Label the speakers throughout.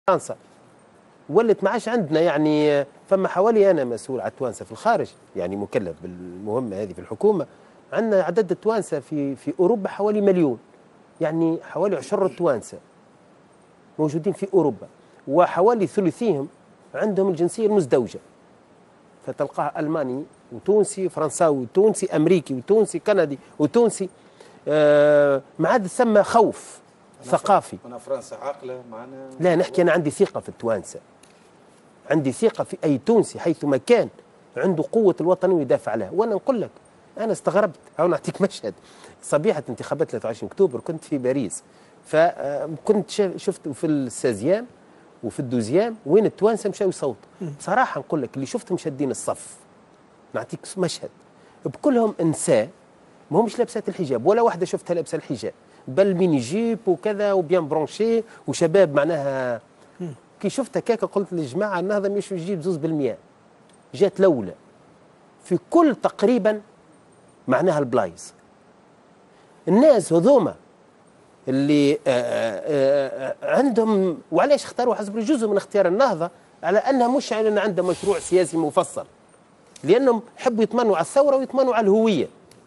Speaker 1: فرنسا ولت ما عادش عندنا يعني فما حوالي انا مسؤول على التوانسه في الخارج يعني مكلف بالمهمه هذه في الحكومه. عندنا عدد التوانسه في اوروبا حوالي مليون، يعني حوالي 10 توانسه موجودين في اوروبا، وحوالي ثلثيهم عندهم الجنسيه المزدوجه، فتلقاه الماني وتونسي فرنساوي وتونسي امريكي وتونسي كندي وتونسي. ما عاد ثم خوف ثقافي.
Speaker 2: أنا فرنسا عاقله معنا.
Speaker 1: لا نحكي أنا عندي ثقة في التوانسة، عندي ثقة في أي تونسي حيثما كان عنده قوة الوطن ويدافع عنها. وأنا نقول لك أنا استغربت أو نعطيك مشهد صبيحة انتخابات 23 أكتوبر كنت في باريس، فكنت شفت في السازيام وفي الدوزيام وين التوانسة مشاو يصوتوا. بصراحة نقول لك اللي شفتهم شادين الصف، نعطيك مشهد بكلهم نساء ما همش لابسات الحجاب، ولا واحدة شفتها لابسة الحجاب، بل ميني جيب وكذا وبيان برونشي وشباب معناها. كي شفتها كاكا قلت للجماعه النهضه مش يجيب 2%، جات الاولى في كل تقريبا معناها البلايص. الناس هذوما اللي عندهم، وعلاش اختاروا حسب جزء من اختيار النهضه على انها مش على ان عندها مشروع سياسي مفصل، لانهم حبوا يطمنوا على الثوره ويطمنوا على الهويه.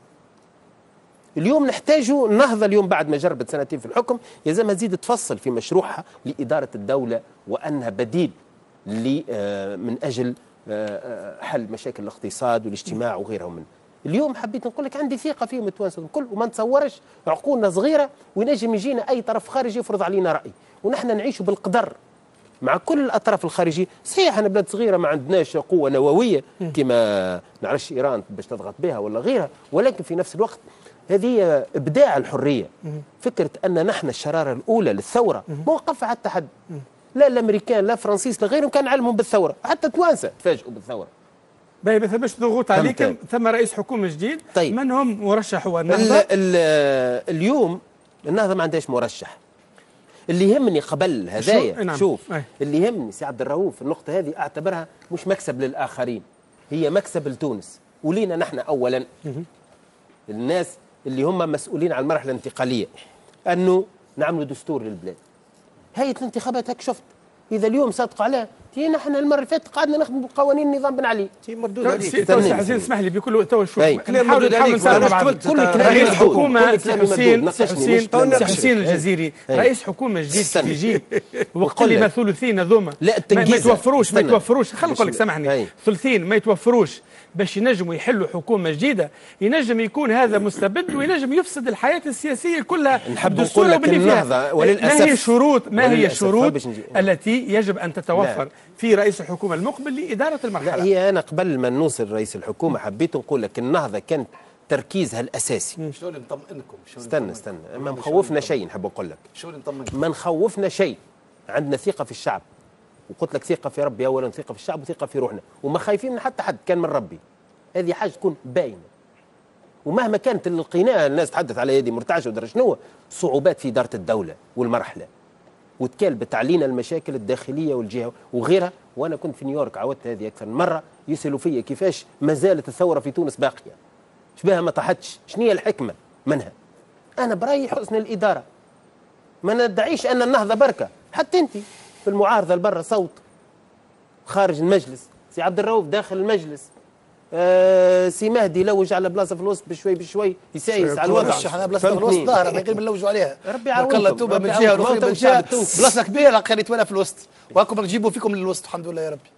Speaker 1: اليوم نحتاجوا النهضة اليوم بعد ما جربت سنتين في الحكم يلزمها تزيد تفصل في مشروعها لإدارة الدولة وأنها بديل من أجل حل مشاكل الاقتصاد والاجتماع وغيرها منه. اليوم حبيت نقول لك عندي ثقة فيهم التوانسة الكل، وما نتصورش عقولنا صغيرة وينجم يجينا أي طرف خارجي يفرض علينا رأي، ونحن نعيش بالقدر مع كل الأطراف الخارجية. صحيح أنا بلاد صغيرة ما عندناش قوة نووية كما نعرفش إيران باش تضغط بها ولا غيرها، ولكن في نفس الوقت هذه إبداع الحرية. فكرة أن نحن الشرارة الأولى للثورة ما وقفها حتى حد، لا الأمريكان لا الفرنسيس لا غيرهم كان علمهم بالثورة، حتى توانسة تفاجئوا بالثورة.
Speaker 3: باهي ما ثماش ضغوط عليكم، ثم رئيس حكومة جديد.
Speaker 1: طيب.
Speaker 3: من هم مرشح النهضة؟
Speaker 1: اليوم النهضة ما عندهاش مرشح. اللي يهمني قبل هدايا
Speaker 3: نعم.
Speaker 1: شوف اللي يهمني سي عبد الرؤوف النقطة هذه أعتبرها مش مكسب للآخرين، هي مكسب لتونس ولينا نحن أولا الناس اللي هم مسؤولين عن المرحلة الانتقالية، أنه نعملوا دستور للبلاد. هيئة الانتخابات هيك شفت إذا اليوم صادقوا عليه نحن المرة اللي فاتت قعدنا نخدموا بقوانين النظام بن علي.
Speaker 2: مردود عليك.
Speaker 3: تو حسين اسمح لي بكل تو شوف
Speaker 2: نحاول
Speaker 3: رئيس حكومة حسين الجزيري رئيس حكومة جديد يجي وقت اللي ما ثلثين هذوما ما يتوفروش خلينا نقول لك سامحني ثلثين ما يتوفروش باش ينجموا يحلوا حكومة جديدة، ينجم يكون هذا مستبد وينجم يفسد الحياة السياسية كلها.
Speaker 1: نحب نقول لك النهضة وللأسف
Speaker 3: ما هي الشروط التي يجب أن تتوفر في رئيس الحكومة المقبل لإدارة المرحلة؟
Speaker 1: لا هي أنا قبل ما نوصل رئيس الحكومة حبيت نقول لك النهضة كانت تركيزها الأساسي.
Speaker 2: شو اللي مطمئنكم؟
Speaker 1: استنى ما مخوفنا شيء، نحب نقول لك
Speaker 2: شو اللي مطمئنكم؟
Speaker 1: ما نخوفنا شيء، عندنا ثقة في الشعب، وقلت لك ثقة في ربي أولا، ثقة في الشعب وثقة في روحنا، وما خايفين من حتى حد كان من ربي. هذه حاجة تكون باينة، ومهما كانت القناة الناس تحدث على يدي مرتعشة ودرا شنو صعوبات في إدارة الدولة والمرحلة، وتكال بتعلينا المشاكل الداخلية والجهة وغيرها. وأنا كنت في نيويورك عودت هذه أكثر من مرة، يسألوا فيا كيفاش ما زالت الثورة في تونس باقية، شبهها ما طاحتش، شنو هي الحكمة منها؟ أنا برأيي حسن الإدارة، ما ندعيش أن النهضة بركة. حتى أنت في المعارضة البرة صوت خارج المجلس، سي عبد الرؤوف داخل المجلس، سي مهدي لوج على بلاصه في الوسط بشوي بشوي يسايس على الوضع.
Speaker 4: احنا بلاصه في الوسط ظاهره ما غير بنلوجوا عليها.
Speaker 1: ربي يعاونكم.
Speaker 4: الله توبه من جهه واخرى من جهه بلاصه كبيره قال يتولى في الوسط، وهاكم نجيبوا فيكم للوسط الحمد لله يا ربي.